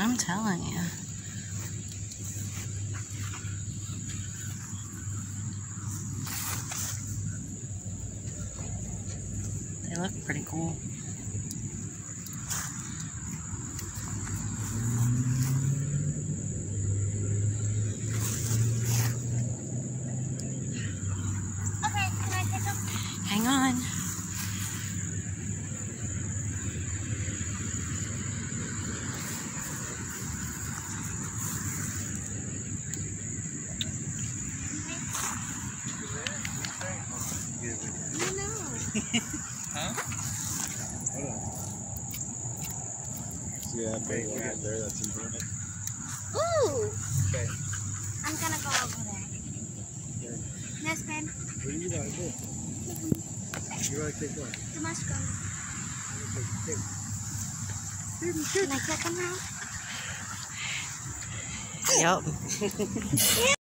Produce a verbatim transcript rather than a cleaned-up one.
I'm telling you. They look pretty cool. Okay, can I take them? Hang on. Huh? Hold on. See that big one out there that's inverted? Ooh! Okay. I'm gonna go over there. Okay. Yes, babe. What do you want to do? You want to take one? The mushroom. Take, Can I click them now? Yep.